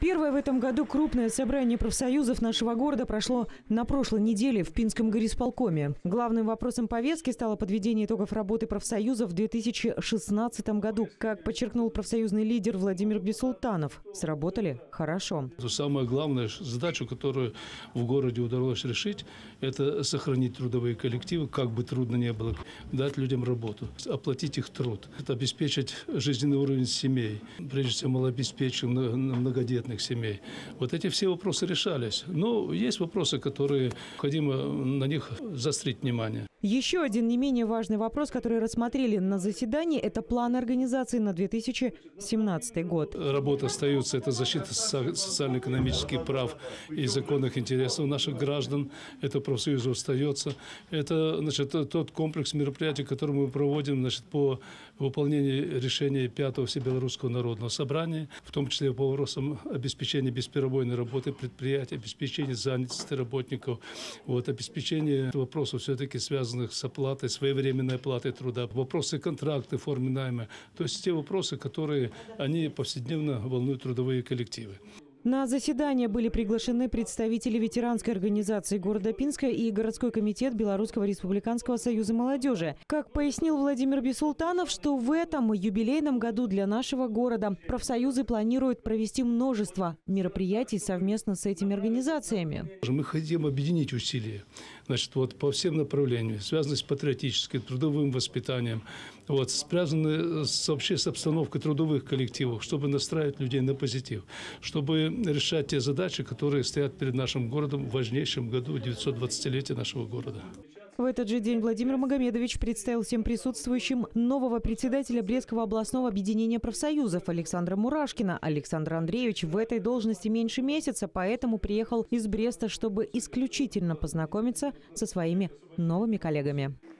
Первое в этом году крупное собрание профсоюзов нашего города прошло на прошлой неделе в Пинском горисполкоме. Главным вопросом повестки стало подведение итогов работы профсоюзов в 2016 году. Как подчеркнул профсоюзный лидер Владимир Бисултанов, сработали хорошо. Самая главная задача, которую в городе удалось решить, это сохранить трудовые коллективы, как бы трудно ни было, дать людям работу, оплатить их труд, это обеспечить жизненный уровень семей, прежде всего малообеспеченных, многодетных семей. Вот эти все вопросы решались. Но есть вопросы, которые необходимо на них заострить внимание. Еще один не менее важный вопрос, который рассмотрели на заседании, это план организации на 2017 год. Работа остается, это защита социально-экономических прав и законных интересов наших граждан. Это профсоюзу остается. Это, тот комплекс мероприятий, который мы проводим, по выполнению решения 5-го Всебелорусского народного собрания, в том числе по вопросам обеспечения бесперебойной работы предприятий, обеспечения занятости работников, обеспечение вопросов все-таки связанных с оплатой, своевременной оплатой труда, вопросы контракты, формы найма. То есть те вопросы, которые они повседневно волнуют трудовые коллективы. На заседание были приглашены представители ветеранской организации города Пинска и городской комитет Белорусского республиканского союза молодежи. Как пояснил Владимир Бисултанов, что в этом юбилейном году для нашего города профсоюзы планируют провести множество мероприятий совместно с этими организациями. Мы хотим объединить усилия, по всем направлениям, связанные с патриотическим, трудовым воспитанием, связанные вообще с обстановкой трудовых коллективов, чтобы настраивать людей на позитив, чтобы решать те задачи, которые стоят перед нашим городом в важнейшем году 920-летия нашего города. В этот же день Владимир Магомедович представил всем присутствующим нового председателя Брестского областного объединения профсоюзов Александра Мурашкина. Александр Андреевич в этой должности меньше месяца, поэтому приехал из Бреста, чтобы исключительно познакомиться со своими новыми коллегами.